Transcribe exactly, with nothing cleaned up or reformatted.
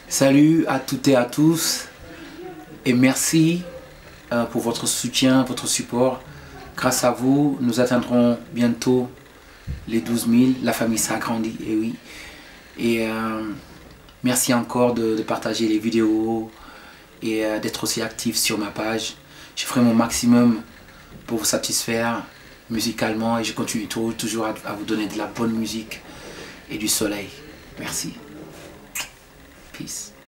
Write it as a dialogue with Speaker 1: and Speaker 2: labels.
Speaker 1: Salut à toutes et à tous et merci euh, pour votre soutien, votre support. Grâce à vous, nous atteindrons bientôt les douze mille. La famille s'agrandit, et oui. Et euh, merci encore de, de partager les vidéos et euh, d'être aussi actif sur ma page. Je ferai mon maximum pour vous satisfaire musicalement et je continue toujours à, à vous donner de la bonne musique et du soleil. Merci. Peace.